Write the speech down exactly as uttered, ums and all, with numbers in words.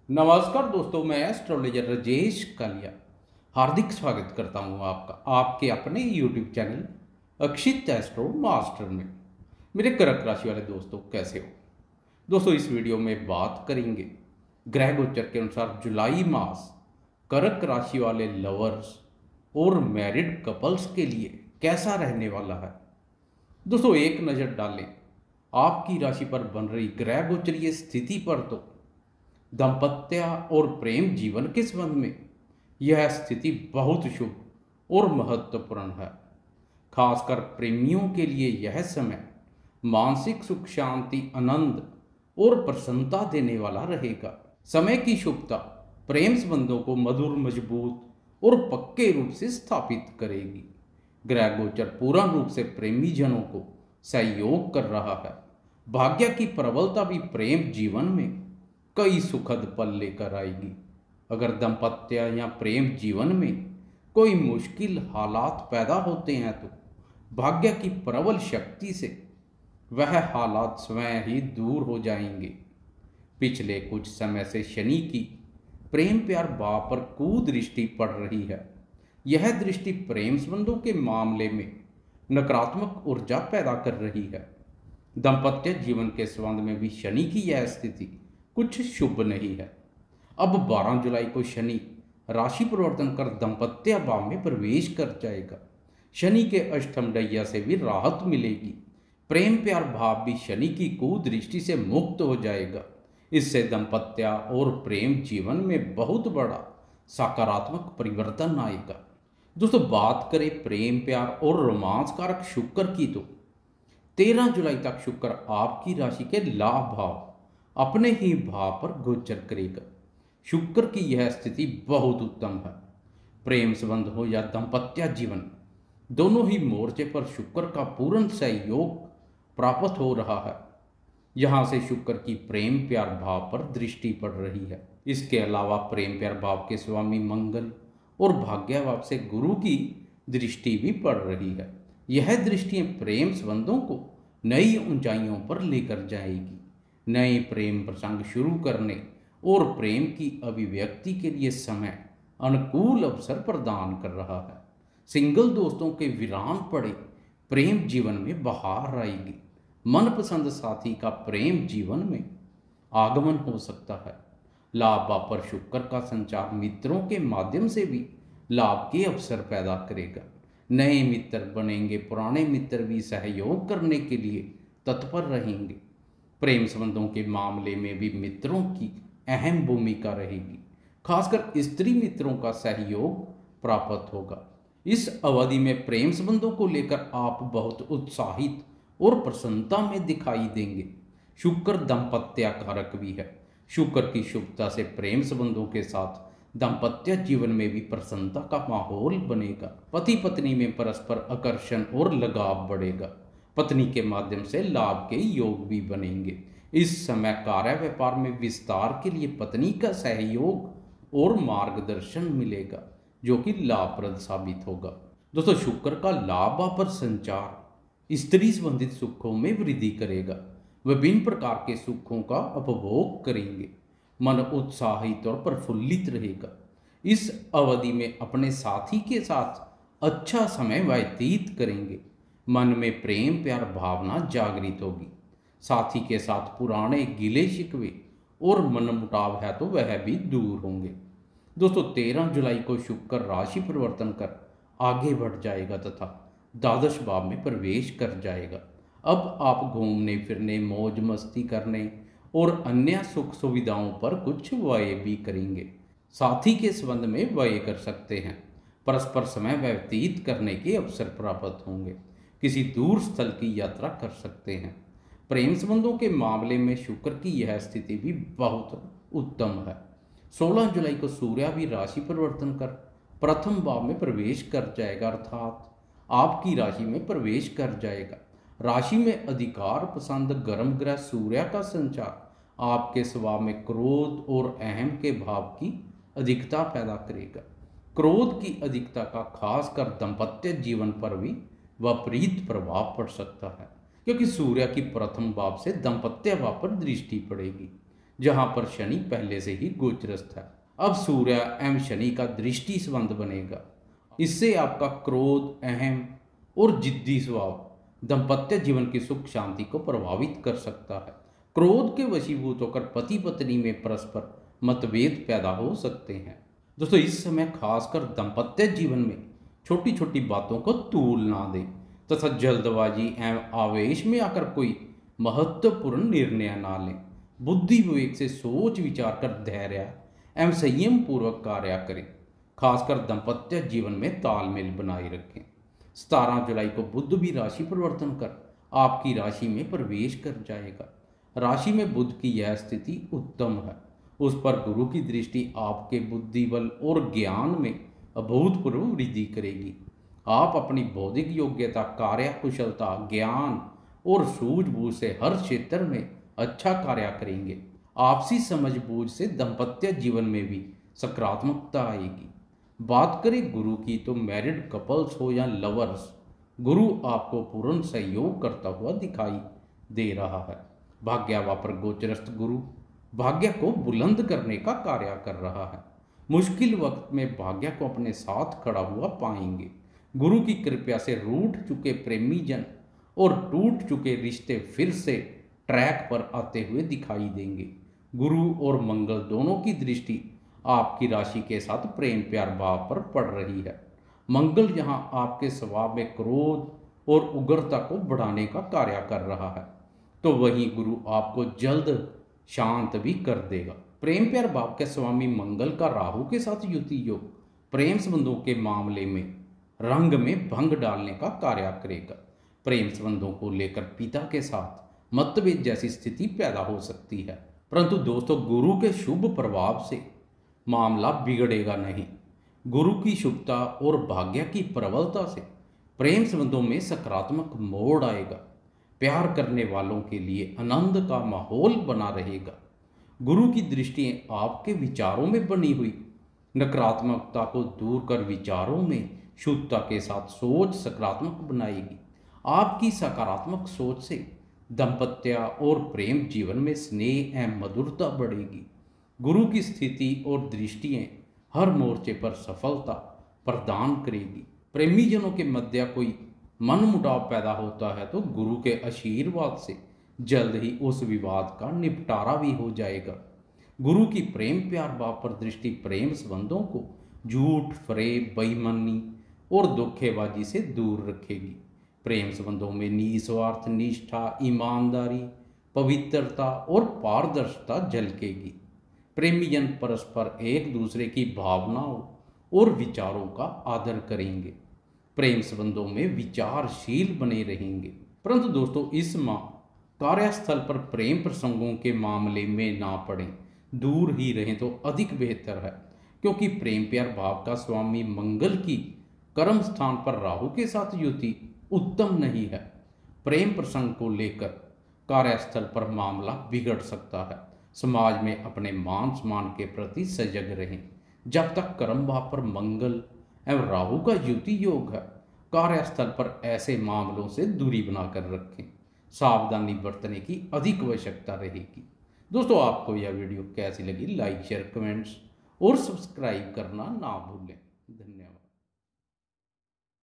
नमस्कार दोस्तों, मैं एस्ट्रोलॉजर राजेश कालिया हार्दिक स्वागत करता हूं आपका आपके अपने YouTube channel Akshit astro master में। मेरे कर्क राशि वाले दोस्तों, कैसे हो दोस्तों? इस वीडियो में बात करेंगे ग्रह गोचर के अनुसार जुलाई मास कर्क राशि वाले लवर्स और मैरिड कपल्स के लिए कैसा रहने वाला है। दोस्तों, एक नज़र डालें आपकी राशि पर बन रही ग्रह गोचरीय स्थिति पर तो दाम्पत्य और प्रेम जीवन के संबंध में यह स्थिति बहुत शुभ और महत्वपूर्ण है। खासकर प्रेमियों के लिए यह समय मानसिक सुख, शांति, आनंद और प्रसन्नता देने वाला रहेगा। समय की शुभता प्रेम संबंधों को मधुर, मजबूत और पक्के रूप से स्थापित करेगी। ग्रह गोचर पूर्ण रूप से प्रेमी जनों को सहयोग कर रहा है। भाग्य की प्रबलता भी प्रेम जीवन में कई सुखद पल लेकर आएगी। अगर दाम्पत्य या प्रेम जीवन में कोई मुश्किल हालात पैदा होते हैं तो भाग्य की प्रबल शक्ति से वह हालात स्वयं ही दूर हो जाएंगे। पिछले कुछ समय से शनि की प्रेम प्यार भाव पर कुदृष्टि पड़ रही है। यह दृष्टि प्रेम संबंधों के मामले में नकारात्मक ऊर्जा पैदा कर रही है। दाम्पत्य जीवन के संबंध में भी शनि की यह स्थिति कुछ शुभ नहीं है। अब बारह जुलाई को शनि राशि परिवर्तन कर दाम्पत्य भाव में प्रवेश कर जाएगा। शनि के अष्टम ढैया से भी राहत मिलेगी। प्रेम प्यार भाव भी शनि की कुदृष्टि से मुक्त हो जाएगा। इससे दाम्पत्य और प्रेम जीवन में बहुत बड़ा सकारात्मक परिवर्तन आएगा। दोस्तों, बात करें प्रेम प्यार और रोमांस कारक शुक्र की तो तेरह जुलाई तक शुक्र आपकी राशि के लाभ भाव अपने ही भाव पर गोचर करेगा। शुक्र की यह स्थिति बहुत उत्तम है। प्रेम संबंध हो या दाम्पत्य जीवन, दोनों ही मोर्चे पर शुक्र का पूर्ण सहयोग प्राप्त हो रहा है। यहाँ से शुक्र की प्रेम प्यार भाव पर दृष्टि पड़ रही है। इसके अलावा प्रेम प्यार भाव के स्वामी मंगल और भाग्य भाव से गुरु की दृष्टि भी पड़ रही है। यह दृष्टियां प्रेम संबंधों को नई ऊंचाइयों पर लेकर जाएगी। नए प्रेम प्रसंग शुरू करने और प्रेम की अभिव्यक्ति के लिए समय अनुकूल अवसर प्रदान कर रहा है। सिंगल दोस्तों के वीरान पड़े प्रेम जीवन में बहार आएगी। मनपसंद साथी का प्रेम जीवन में आगमन हो सकता है। लाभ भाव पर शुक्र का संचार मित्रों के माध्यम से भी लाभ के अवसर पैदा करेगा। नए मित्र बनेंगे, पुराने मित्र भी सहयोग करने के लिए तत्पर रहेंगे। प्रेम संबंधों के मामले में भी मित्रों की अहम भूमिका रहेगी। खासकर स्त्री मित्रों का सहयोग प्राप्त होगा। इस अवधि में प्रेम संबंधों को लेकर आप बहुत उत्साहित और प्रसन्नता में दिखाई देंगे। शुक्र दाम्पत्य कारक भी है। शुक्र की शुभता से प्रेम संबंधों के साथ दाम्पत्य जीवन में भी प्रसन्नता का माहौल बनेगा। पति पत्नी में परस्पर आकर्षण और लगाव बढ़ेगा। पत्नी के माध्यम से लाभ के योग भी बनेंगे। इस समय कार्य व्यापार में विस्तार के लिए पत्नी का सहयोग और मार्गदर्शन मिलेगा, जो कि लाभप्रद साबित होगा। दोस्तों, शुक्र का लाभ पर संचार स्त्री संबंधित सुखों में वृद्धि करेगा। विभिन्न प्रकार के सुखों का उपभोग करेंगे। मन उत्साहित और प्रफुल्लित रहेगा। इस अवधि में अपने साथी के साथ अच्छा समय व्यतीत करेंगे। मन में प्रेम प्यार भावना जागृत होगी। साथी के साथ पुराने गिले शिकवे और मनमुटाव है तो वह भी दूर होंगे। दोस्तों, तेरह जुलाई को शुक्र राशि परिवर्तन कर आगे बढ़ जाएगा तथा द्वादश भाव में प्रवेश कर जाएगा। अब आप घूमने फिरने, मौज मस्ती करने और अन्य सुख सुविधाओं पर कुछ व्यय भी करेंगे। साथी के संबंध में व्यय कर सकते हैं। परस्पर समय व्यतीत करने के अवसर प्राप्त होंगे। किसी दूर स्थल की यात्रा कर सकते हैं। प्रेम संबंधों के मामले में शुक्र की यह स्थिति भी बहुत उत्तम है। सोलह जुलाई को सूर्य भी राशि परिवर्तन कर प्रथम भाव में प्रवेश कर जाएगा, अर्थात आपकी राशि में प्रवेश कर जाएगा। राशि में अधिकार पसंद गर्म ग्रह सूर्य का संचार आपके स्वभाव में क्रोध और अहम के भाव की अधिकता पैदा करेगा। क्रोध की अधिकता का खासकर दाम्पत्य जीवन पर भी विपरीत प्रभाव पड़ सकता है, क्योंकि सूर्य की प्रथम भाव से दाम्पत्य भाव पर दृष्टि पड़ेगी। जहां पर शनि पहले से ही गोचरस्थ है। अब सूर्य एवं शनि का दृष्टि संबंध बनेगा। इससे आपका क्रोध, अहम और जिद्दी स्वभाव दाम्पत्य जीवन की सुख शांति को प्रभावित कर सकता है। क्रोध के वशीभूत होकर पति पत्नी में परस्पर मतभेद पैदा हो सकते हैं। दोस्तों, इस समय खासकर दाम्पत्य जीवन में छोटी छोटी बातों को तूल ना दें तथा जल्दबाजी एवं आवेश में आकर कोई महत्वपूर्ण निर्णय ना लें। बुद्धि विवेक से सोच विचार कर धैर्य एवं संयम पूर्वक कार्य करें। खासकर दाम्पत्य जीवन में तालमेल बनाए रखें। सतारह जुलाई को बुध भी राशि परिवर्तन कर आपकी राशि में प्रवेश कर जाएगा। राशि में बुध की यह स्थिति उत्तम है। उस पर गुरु की दृष्टि आपके बुद्धि बल और ज्ञान में अभूतपूर्व वृद्धि करेगी। आप अपनी बौद्धिक योग्यता, कार्य कुशलता, ज्ञान और सूझबूझ से हर क्षेत्र में अच्छा कार्य करेंगे। आपसी समझबूझ से दाम्पत्य जीवन में भी सकारात्मकता आएगी। बात करें गुरु की तो मैरिड कपल्स हो या लवर्स, गुरु आपको पूर्ण सहयोग करता हुआ दिखाई दे रहा है। भाग्यवा पर गोचरस्थ गुरु भाग्य को बुलंद करने का कार्य कर रहा है। मुश्किल वक्त में भाग्य को अपने साथ खड़ा हुआ पाएंगे। गुरु की कृपा से रूठ चुके प्रेमी जन और टूट चुके रिश्ते फिर से ट्रैक पर आते हुए दिखाई देंगे। गुरु और मंगल दोनों की दृष्टि आपकी राशि के साथ प्रेम प्यार भाव पर पड़ रही है। मंगल यहाँ आपके स्वभाव में क्रोध और उग्रता को बढ़ाने का कार्य कर रहा है, तो वहीं गुरु आपको जल्द शांत भी कर देगा। प्रेम प्यार भाव के स्वामी मंगल का राहु के साथ युति योग प्रेम संबंधों के मामले में रंग में भंग डालने का कार्य करेगा। प्रेम संबंधों को लेकर पिता के साथ मतभेद जैसी स्थिति पैदा हो सकती है, परंतु दोस्तों गुरु के शुभ प्रभाव से मामला बिगड़ेगा नहीं। गुरु की शुभता और भाग्य की प्रबलता से प्रेम संबंधों में सकारात्मक मोड़ आएगा। प्यार करने वालों के लिए आनंद का माहौल बना रहेगा। गुरु की दृष्टि आपके विचारों में बनी हुई नकारात्मकता को दूर कर विचारों में शुद्धता के साथ सोच सकारात्मक बनाएगी। आपकी सकारात्मक सोच से दाम्पत्य और प्रेम जीवन में स्नेह एवं मधुरता बढ़ेगी। गुरु की स्थिति और दृष्टियाँ हर मोर्चे पर सफलता प्रदान करेगी। प्रेमी जनों के मध्य कोई मनमुटाव पैदा होता है तो गुरु के आशीर्वाद से जल्द ही उस विवाद का निपटारा भी हो जाएगा। गुरु की प्रेम प्यार भाव पर दृष्टि प्रेम संबंधों को झूठ, फरेब, बेईमानी और धोखेबाजी से दूर रखेगी। प्रेम संबंधों में निस्वार्थ निष्ठा, ईमानदारी, पवित्रता और पारदर्शिता झलकेगी। प्रेमी जन परस्पर एक दूसरे की भावनाओं और विचारों का आदर करेंगे। प्रेम संबंधों में विचारशील बने रहेंगे। परंतु दोस्तों, इस माह कार्यस्थल पर प्रेम प्रसंगों के मामले में ना पड़ें, दूर ही रहें तो अधिक बेहतर है, क्योंकि प्रेम प्यार भाव का स्वामी मंगल की कर्म स्थान पर राहु के साथ युति उत्तम नहीं है। प्रेम प्रसंग को लेकर कार्यस्थल पर मामला बिगड़ सकता है। समाज में अपने मान सम्मान के प्रति सजग रहें। जब तक कर्म भाव पर मंगल एवं राहु का युति योग है, कार्यस्थल पर ऐसे मामलों से दूरी बनाकर रखें। सावधानी बरतने की अधिक आवश्यकता रहेगी। दोस्तों, आपको यह वीडियो कैसी लगी? लाइक, शेयर, कमेंट्स और सब्सक्राइब करना ना भूलें।